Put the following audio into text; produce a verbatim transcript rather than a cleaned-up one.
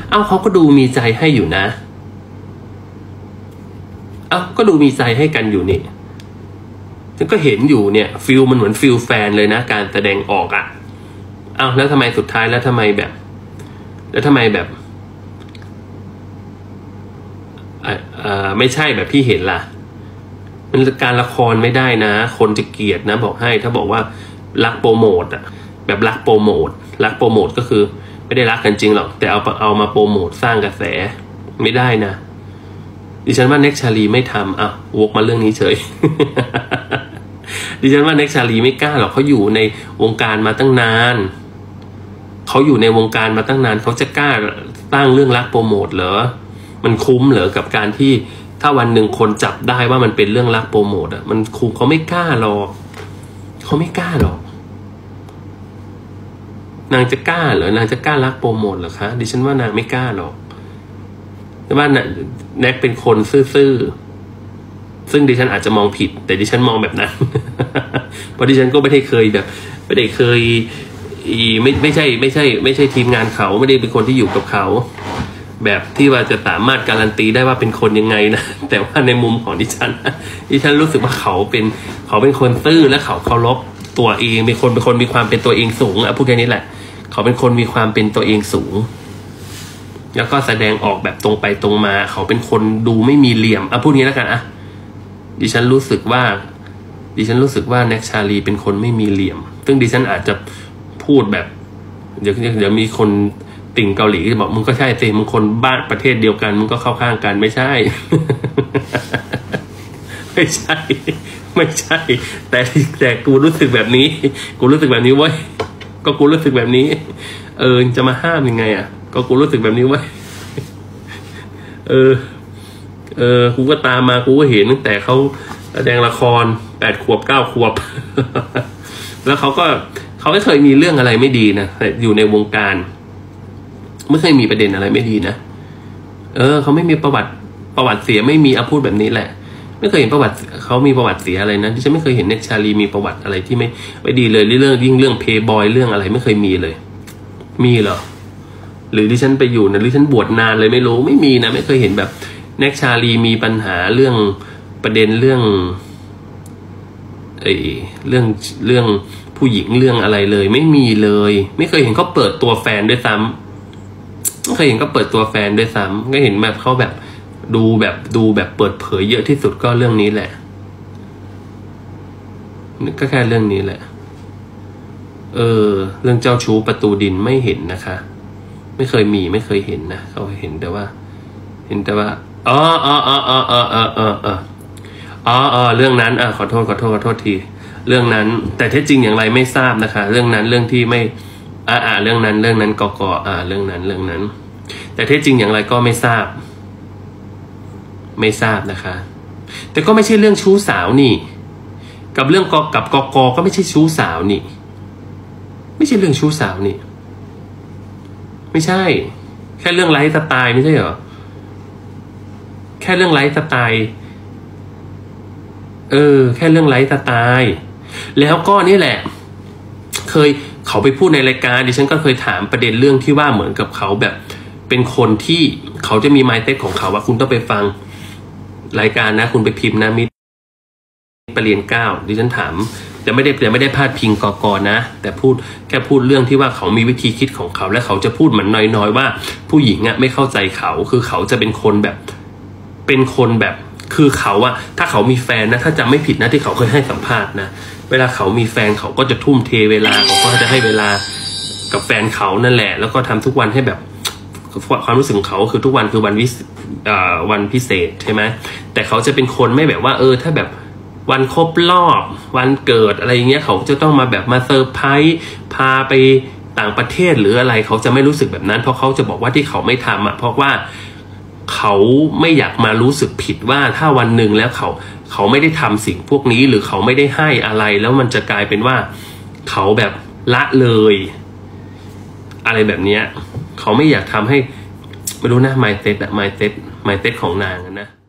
เอ้าเขาก็ดูมีใจให้อยู่นะเอ้าก็ดูมีใจให้กันอยู่นี่ฉันก็เห็นอยู่เนี่ยฟิลมันเหมือนฟิลแฟนเลยนะการแสดงออกอ่ะเอ้าแล้วทำไมสุดท้ายแล้วทำไมแบบแล้วทำไมแบบอ่าไม่ใช่แบบที่เห็นล่ะมันการละครไม่ได้นะคนจะเกลียดนะบอกให้ถ้าบอกว่ารักโปรโมทอะแบบรักโปรโมทรักโปรโมทก็คือไม่ได้รักกันจริงหรอกแต่เอาเอามาโปรโมทสร้างกระแสไม่ได้นะดิฉันว่าเน็กชาลีไม่ทำอ่ะวกมาเรื่องนี้เฉย ดิฉันว่าเน็กชาลีไม่กล้าหรอกเขาอยู่ในวงการมาตั้งนานเขาอยู่ในวงการมาตั้งนานเขาจะกล้าสร้างเรื่องรักโปรโมทเหรอมันคุ้มเหรอกับการที่ถ้าวันหนึ่งคนจับได้ว่ามันเป็นเรื่องรักโปรโมทอ่ะมันคุ้มเขาไม่กล้าหรอกเขาไม่กล้าหรอกนางจะกล้าเหรอนางจะกล้ารักโปรโมทเหรอคะดิฉันว่านางไม่กล้าหรอกแต่ว่าแน็กเป็นคนซื่อๆซึ่งดิฉันอาจจะมองผิดแต่ดิฉันมองแบบนั้น เพราะดิฉันก็ไม่ได้เคยแบบไม่ได้เคยไม่ไม่ใช่ไม่ใช่ไม่ใช่ทีมงานเขาไม่ได้เป็นคนที่อยู่กับเขาแบบที่ว่าจะสามารถการันตีได้ว่าเป็นคนยังไงนะแต่ว่าในมุมของดิฉันดิฉันรู้สึกว่าเขาเป็นเขาเป็นคนซื่อและเขาเคารพตัวเองเป็นคนเป็นคนมีความเป็นตัวเองสูงอ่ะพูดแค่นี้แหละเขาเป็นคนมีความเป็นตัวเองสูงแล้วก็แสดงออกแบบตรงไปตรงมาเขาเป็นคนดูไม่มีเหลี่ยมอ่ะพูดนี้แล้วกันอ่ะดิฉันรู้สึกว่าดิฉันรู้สึกว่าแน็กชาลีเป็นคนไม่มีเหลี่ยมซึ่งดิฉันอาจจะพูดแบบเดี๋ยวเดี๋ยวมีคนติ่งเกาหลีจะบอกมึงก็ใช่สิมึงคนบ้านประเทศเดียวกันมึงก็เข้าข้างกันไม่ใช่ ไม่ใช่ไม่ใช่แต่แต่กูรู้สึกแบบนี้กูรู้สึกแบบนี้เว้ยก็กูรู้สึกแบบนี้เออจะมาห้ามยังไงอ่ะก็กูรู้สึกแบบนี้เว้ยเออเออกูก็ตามมากูก็เห็นตั้งแต่เขาแสดงละครแปดขวบเก้าขวบ แล้วเขาก็เขาไม่เคยมีเรื่องอะไรไม่ดีนะอยู่ในวงการไม่เคยมีประเด็นอะไรไม่ดีนะเออเขาไม่มีประวัติประวัติเสียไม่มีเอาพูดแบบนี้แหละไม่เคยเห็นประวัติเขามีประวัติเสียอะไรนะที่ฉันไม่เคยเห็นเน็กชาลีมีประวัติอะไรที่ไม่ไม่ดีเลยเรื่องยิ่งเรื่องเพย์บอยเรื่องอะไรไม่เคยมีเลยมีเหรอหรือที่ฉันไปอยู่นะหรือฉันบวชนานเลยไม่รู้ไม่มีนะไม่เคยเห็นแบบเน็กชาลีมีปัญหาเรื่องประเด็นเรื่องไอ้เรื่องเรื่องผู้หญิงเรื่องอะไรเลยไม่มีเลยไม่เคยเห็นเขาเปิดตัวแฟนด้วยซ้ำไม่เคยเห็นเขาเปิดตัวแฟนด้วยซ้ำก็เห็นแบบเขาแบบดูแบบดูแบบเปิดเผยเยอะที่สุดก็เรื่องนี้แหละก็แค่เรื่องนี้แหละเออเรื่องเจ้าชู้ประตูดินไม่เห็นนะคะไม่เคยมีไม่เคยเห็นนะเขาเห็นแต่ว่าเห็นแต่ว่าอ๋ออ๋ออ๋ออ๋ออ๋ออ๋ออ๋ออ๋ออ๋อเรื่องนั้นอ่ะขอโทษขอโทษขอโทษทีเรื่องนั้นแต่แท้จริงอย่างไรไม่ทราบนะคะเรื่องนั้นเรื่องที่ไม่อ่าอ่าเรื่องนั้นเรื่องนั้นกกอ่าเรื่องนั้นเรื่องนั้นแต่แท้จริงอย่างไรก็ไม่ทราบไม่ทราบนะคะแต่ก็ไม่ใช่เรื่องชู้สาวนี่กับเรื่องกกับกกก็ไม่ใช่ชู้สาวนี่ไม่ใช่เรื่องชู้สาวนี่ไม่ใช่แค่เรื่องไลฟ์สไตล์ไม่ใช่เหรอแค่เรื่องไลฟ์สไตล์เออแค่เรื่องไลฟ์สไตล์แล้วก็นี่แหละเคยเขาไปพูดในรายการดิฉันก็เคยถามประเด็นเรื่องที่ว่าเหมือนกับเขาแบบเป็นคนที่เขาจะมีไมน์เซ็ตของเขาว่าคุณต้องไปฟังรายการนะคุณไปพิมพ์นะมิตรประเรียนเก้าดิฉันถามจะไม่ได้จะไม่ได้พาดพิงกกนะแต่พูดแค่พูดเรื่องที่ว่าเขามีวิธีคิดของเขาและเขาจะพูดเหมือนน้อยๆว่าผู้หญิงอ่ะไม่เข้าใจเขาคือเขาจะเป็นคนแบบเป็นคนแบบคือเขาอะถ้าเขามีแฟนนะถ้าจำไม่ผิดนะที่เขาเคยให้สัมภาษณ์นะเวลาเขามีแฟนเขาก็จะทุ่มเทเวลาเขาก็จะให้เวลากับแฟนเขานั่นแหละแล้วก็ทำทุกวันให้แบบความรู้สึกของเขาคือทุกวันคือวันวิวันพิเศษใช่ไหมแต่เขาจะเป็นคนไม่แบบว่าเออถ้าแบบวันครบรอบวันเกิดอะไรเงี้ยเขาจะต้องมาแบบมาเซอร์ไพรส์พาไปต่างประเทศหรืออะไรเขาจะไม่รู้สึกแบบนั้นเพราะเขาจะบอกว่าที่เขาไม่ทำอ่ะเพราะว่าเขาไม่อยากมารู้สึกผิดว่าถ้าวันหนึ่งแล้วเขาเขาไม่ได้ทำสิ่งพวกนี้หรือเขาไม่ได้ให้อะไรแล้วมันจะกลายเป็นว่าเขาแบบละเลยอะไรแบบนี้เขาไม่อยากทำให้ไม่รู้นะ mindset อะ mindset mindset ของนางนะ